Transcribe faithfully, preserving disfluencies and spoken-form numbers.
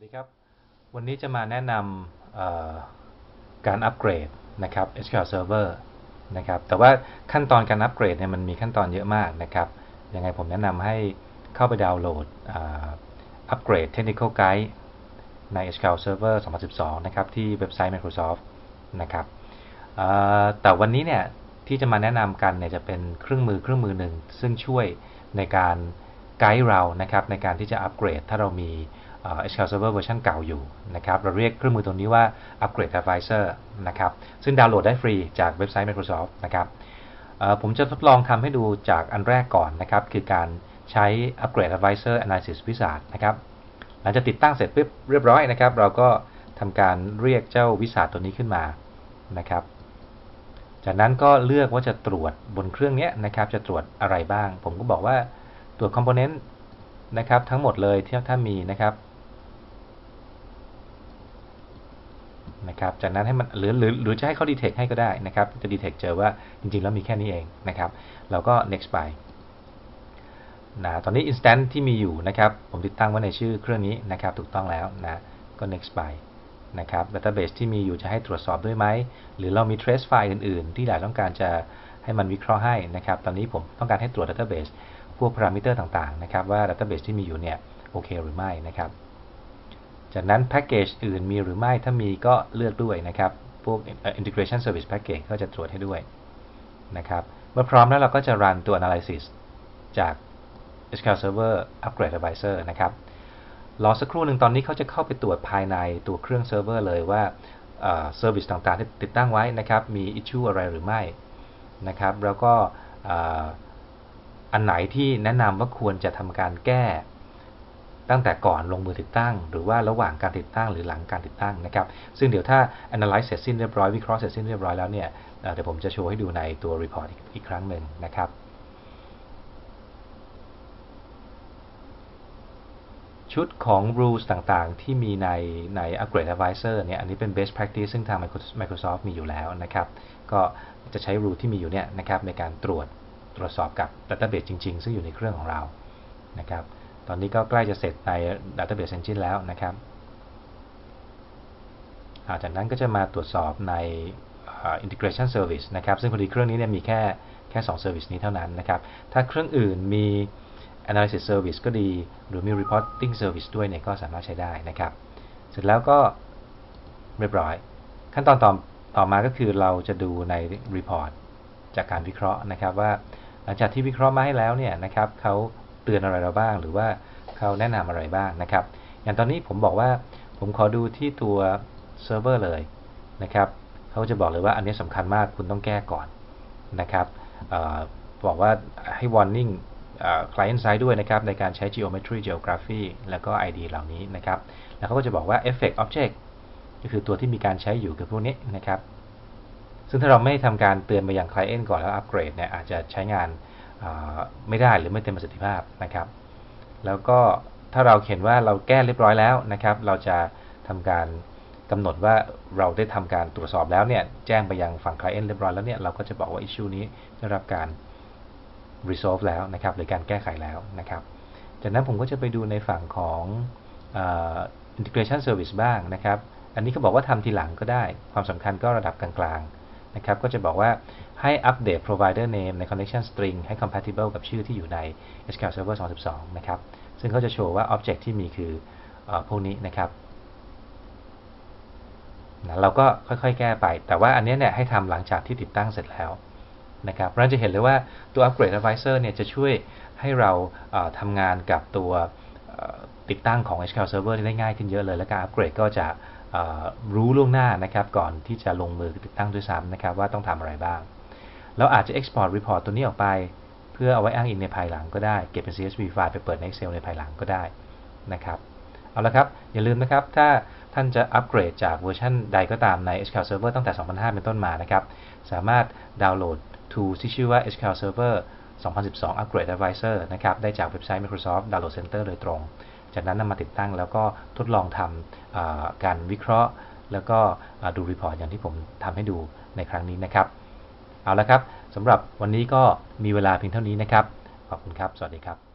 ดีครับวันนี้จะมาแนะนำการอัปเกรดนะครับ เอช คิว แอล Server นะครับแต่ว่าขั้นตอนการอัปเกรดเนี่ยมันมีขั้นตอนเยอะมากนะครับยังไงผมแนะนำให้เข้าไปดาวน์โหลดอัปเกรด Technical Guide ใน เอช คิว แอล Server สองพันสิบสองนะครับที่เว็บไซต์ Microsoft นะครับแต่วันนี้เนี่ยที่จะมาแนะนำกันเนี่ยจะเป็นเครื่องมือเครื่องมือหนึ่งซึ่งช่วยในการไกด์เรานะครับในการที่จะอัปเกรดถ้าเรามี เอช คิว แอล Server เวอร์ชันเก่าอยู่นะครับเราเรียกเครื่องมือตัวนี้ว่า Upgrade Advisor นะครับซึ่งดาวน์โหลดได้ฟรีจากเว็บไซต์ Microsoft นะครับผมจะทดลองทำให้ดูจากอันแรกก่อนนะครับคือการใช้ Upgrade Advisor Analysis Wizard นะครับหลังจากติดตั้งเสร็จปุ๊บเรียบร้อยนะครับเราก็ทำการเรียกเจ้าวิสาตัวนี้ขึ้นมานะครับจากนั้นก็เลือกว่าจะตรวจบนเครื่องนี้นะครับจะตรวจอะไรบ้างผมก็บอกว่าตรวจ Component นะครับทั้งหมดเลยที่ถ้ามีนะครับนะครับจากนั้นให้มันหรือหรือหรือจะให้เขา detect ให้ก็ได้นะครับจะ detect เจอว่าจริงๆแล้วมีแค่นี้เองนะครับเราก็ next ไปนะตอนนี้ instance ที่มีอยู่นะครับผมติดตั้งไว้ในชื่อเครื่องนี้นะครับถูกต้องแล้วนะก็ next ไปนะครับ database ที่มีอยู่จะให้ตรวจสอบด้วยไหมหรือเรามี trace file อื่นๆที่เราต้องการจะให้มันวิเคราะห์ให้นะครับตอนนี้ผมต้องการให้ตรวจ database พวก parameter ต่างๆนะครับว่า database ที่มีอยู่เนี่ยโอเคหรือไม่นะครับจากนั้นแพ็กเกจอื่นมีหรือไม่ถ้ามีก็เลือกด้วยนะครับพวก integration service package ก็จะตรวจให้ด้วยนะครับเมื่อพร้อมแล้วเราก็จะ run ตัว analysis จาก เอช คิว แอล Server Upgrade Advisor นะครับรอสักครู่หนึ่งตอนนี้เขาจะเข้าไปตรวจภายในตัวเครื่องเซิร์ฟเวอร์เลยว่าเซอร์วิสต่างๆที่ติดตั้งไว้นะครับมี issue อะไรหรือไม่นะครับแล้วก็อันไหนที่แนะนำว่าควรจะทำการแก้ตั้งแต่ก่อนลงมือติดตั้งหรือว่าระหว่างการติดตั้งหรือหลังการติดตั้งนะครับซึ่งเดี๋ยวถ้า analyze เสร็จสิ้นเรียบร้อยวิเคราะห์เสร็จสิ้นเรียบร้อยแล้วเนี่ยเดี๋ยวผมจะโชว์ให้ดูในตัว report อีก, อีกครั้งหนึ่งนะครับชุดของ rules ต่างๆที่มีในใน Upgrade Advisor เนี่ยอันนี้เป็น best practice ซึ่งทาง Microsoft มีอยู่แล้วนะครับก็จะใช้ rule ที่มีอยู่เนี่ยนะครับในการตรวจตรวจสอบกับ database จริงๆซึ่งอยู่ในเครื่องของเรานะครับตอนนี้ก็ใกล้จะเสร็จใน database engine แล้วนะครับจากนั้นก็จะมาตรวจสอบใน integration service นะครับซึ่งพอดีเครื่องนี้เนี่ยมีแค่แค่สอง service นี้เท่านั้นนะครับถ้าเครื่องอื่นมี analysis service ก็ดีหรือมี reporting service ด้วยเนี่ยก็สามารถใช้ได้นะครับเสร็จแล้วก็เรียบร้อยขั้นตอนต่อต่อมาก็คือเราจะดูใน report จากการวิเคราะห์นะครับว่าหลังจากที่วิเคราะห์มาให้แล้วเนี่ยนะครับเขาเตือนอะไรเราบ้างหรือว่าเขาแนะนำอะไรบ้างนะครับอย่างตอนนี้ผมบอกว่าผมขอดูที่ตัวเซิร์ฟเวอร์เลยนะครับเขาจะบอกเลยว่าอันนี้สำคัญมากคุณต้องแก้ก่อนนะครับอบอกว่าให้ warning client side ด้วยนะครับในการใช้ geometry geography แล้วก็ ไอ ดี เหล่านี้นะครับแล้วเขาก็จะบอกว่า effect object ก็คือตัวที่มีการใช้อยู่คือพวกนี้นะครับซึ่งถ้าเราไม่ทำการเตือนไปยัง client ก่อนแล้วอัปเกรดเนี่ยอาจจะใช้งานไม่ได้หรือไม่เต็มประสิทธิภาพนะครับแล้วก็ถ้าเราเขียนว่าเราแก้เรียบร้อยแล้วนะครับเราจะทำการกำหนดว่าเราได้ทำการตรวจสอบแล้วเนี่ยแจ้งไปยังฝั่ง client เรียบร้อยแล้วเนี่ยเราก็จะบอกว่า issue นี้ได้รับการ resolve แล้วนะครับหรือการแก้ไขแล้วนะครับจากนั้นผมก็จะไปดูในฝั่งของ integration service บ้างนะครับอันนี้เขาบอกว่าทำทีหลังก็ได้ความสำคัญก็ระดับกลางๆนะครับก็จะบอกว่าให้อัปเดต provider name ใน connection string ให้ compatible กับชื่อที่อยู่ใน เอช คิว แอล Server สองพันสิบสองนะครับซึ่งเขาจะโชว์ว่า object ที่มีคือพวกนี้นะครับเราก็ค่อยๆแก้ไปแต่ว่าอันนี้เนี่ยให้ทำหลังจากที่ติดตั้งเสร็จแล้วนะครับเราจะเห็นเลยว่าตัว Upgrade Advisor เนี่ยจะช่วยให้เราทำงานกับตัวติดตั้งของ เอช คิว แอล Server ได้ง่ายขึ้นเยอะเลยและการอัปเกรดก็จะรู้ล่วงหน้านะครับก่อนที่จะลงมือติดตั้งด้วยซ้ำนะครับว่าต้องทำอะไรบ้างแล้วอาจจะ export report ตัวนี้ออกไปเพื่อเอาไว้อ้างอิงในภายหลังก็ได้เก็บเป็น ซี เอส วี ไฟล์ไปเปิดใน Excel ในภายหลังก็ได้นะครับเอาละครับอย่าลืมนะครับถ้าท่านจะอัปเกรดจากเวอร์ชันใดก็ตามใน เอช คิว แอล Server ตั้งแต่ สองพันห้า เป็นต้นมานะครับสามารถดาวน์โหลด tools ที่ชื่อว่า เอช คิว แอล Server สองพันสิบสอง Upgrade Advisor นะครับได้จากเว็บไซต์ Microsoft Download Center โดยตรงจากนั้นนำมาติดตั้งแล้วก็ทดลองทำการวิเคราะห์แล้วก็ดูรีพอร์ตอย่างที่ผมทำให้ดูในครั้งนี้นะครับเอาละครับสำหรับวันนี้ก็มีเวลาเพียงเท่านี้นะครับขอบคุณครับสวัสดีครับ